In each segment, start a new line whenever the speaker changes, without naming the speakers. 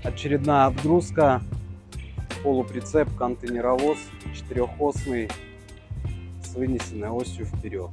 Очередная отгрузка, полуприцеп, контейнеровоз, четырехосный с вынесенной осью вперед.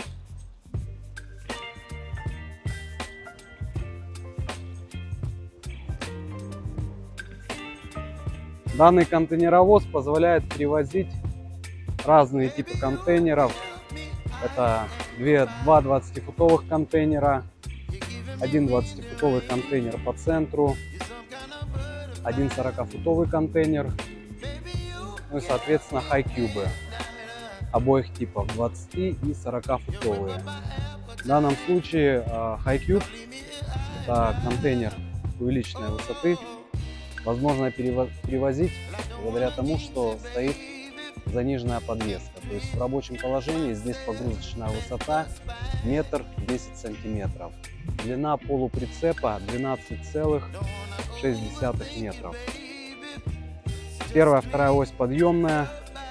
Данный контейнеровоз позволяет перевозить разные типы контейнеров. Это два 20-футовых контейнера, один 20-футовый контейнер по центру, один 40-футовый контейнер, ну и соответственно хайкьюбы обоих типов, 20 и 40-футовые. В данном случае хайкьюб — это контейнер увеличенной высоты. Возможно перевозить благодаря тому, что стоит заниженная подвеска. То есть в рабочем положении здесь погрузочная высота 1,10 сантиметров. Длина полуприцепа 12,6 метров. Первая, вторая ось подъемная.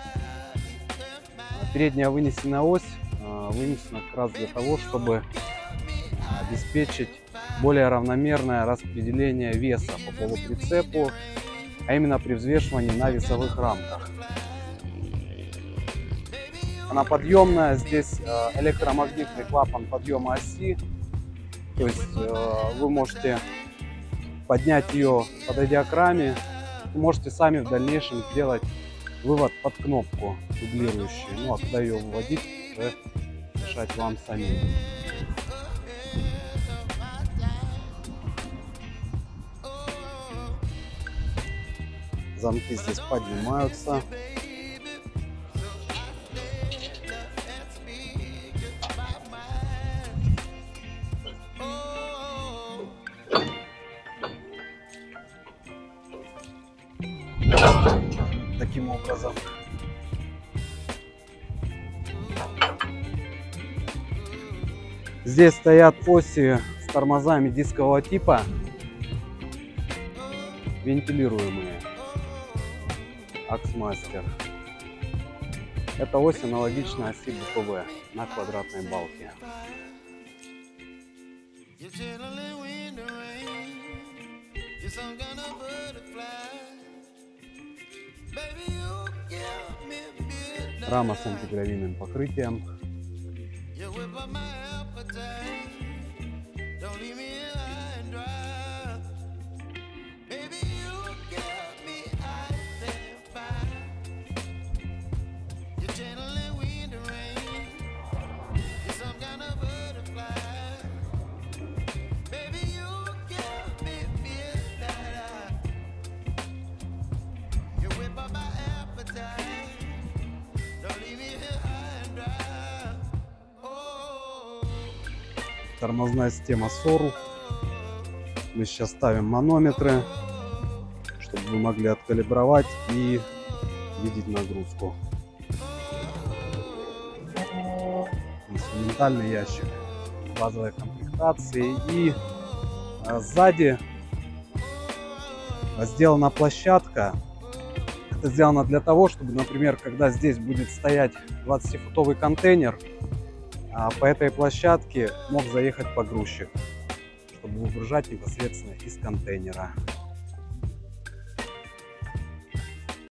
Передняя вынесенная ось вынесена как раз для того, чтобы обеспечить более равномерное распределение веса по полуприцепу, а именно при взвешивании на весовых рамках. Она подъемная, здесь электромагнитный клапан подъема оси, то есть вы можете поднять ее, подойдя к раме, и можете сами в дальнейшем сделать вывод под кнопку дублирующую, ну а когда ее выводить, уже решать вам самим. Замки здесь поднимаются. Таким образом. Здесь стоят оси с тормозами дискового типа, вентилируемые. Аксмастер. Это ось аналогична оси БПВ на квадратной балке. Рама с антигравийным покрытием. Тормозная система СОРУ. Мы сейчас ставим манометры, чтобы вы могли откалибровать и видеть нагрузку. Инструментальный ящик базовой комплектации. И сзади сделана площадка. Это сделано для того, чтобы, например, когда здесь будет стоять 20-футовый контейнер, по этой площадке мог заехать погрузчик, чтобы выгружать непосредственно из контейнера.